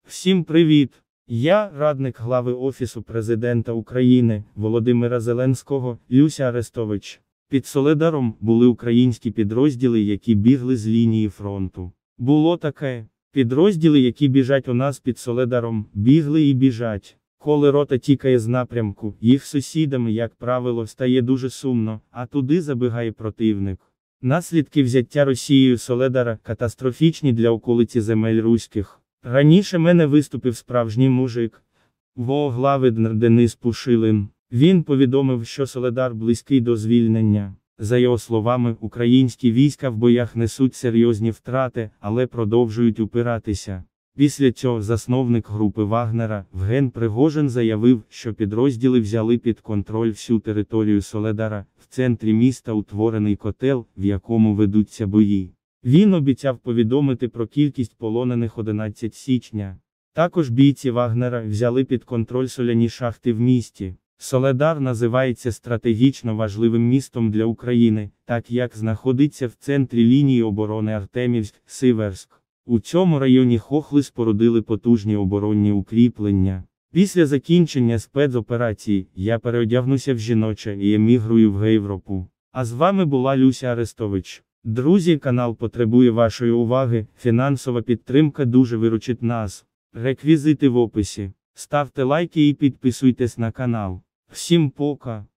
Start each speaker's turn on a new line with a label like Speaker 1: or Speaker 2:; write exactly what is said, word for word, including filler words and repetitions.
Speaker 1: Всім привіт! Я, радник глави Офісу Президента України, Володимира Зеленського, Люся Арестович. Під Соледаром були українські підрозділи, які бігли з лінії фронту. Було таке. Підрозділи, які біжать у нас під Соледаром, бігли і біжать. Коли рота тікає з напрямку, їх сусідам, як правило, стає дуже сумно, а туди забігає противник. Наслідки взяття Росією Соледара катастрофічні для околиці земель руських. Раніше мене виступив справжній мужик. Воглавидн Денис Пушилин. Він повідомив, що Соледар близький до звільнення. За його словами, українські війська в боях несуть серйозні втрати, але продовжують упиратися. Після цього засновник групи Вагнера, Євген Пригожин заявив, що підрозділи взяли під контроль всю територію Соледара, в центрі міста утворений котел, в якому ведуться бої. Він обіцяв повідомити про кількість полонених одинадцятого січня. Також бійці Вагнера взяли під контроль соляні шахти в місті. Соледар називається стратегічно важливим містом для України, так як знаходиться в центрі лінії оборони Артемівськ-Сіверськ. У цьому районі хохли спорудили потужні оборонні укріплення. Після закінчення спецоперації, я переодягнуся в жіноче і емігрую в Європу. А з вами була Люся Арестович. Друзі, канал потребує вашої уваги, фінансова підтримка дуже виручить нас. Реквізити в описі. Ставте лайки і підписуйтесь на канал. Всім пока!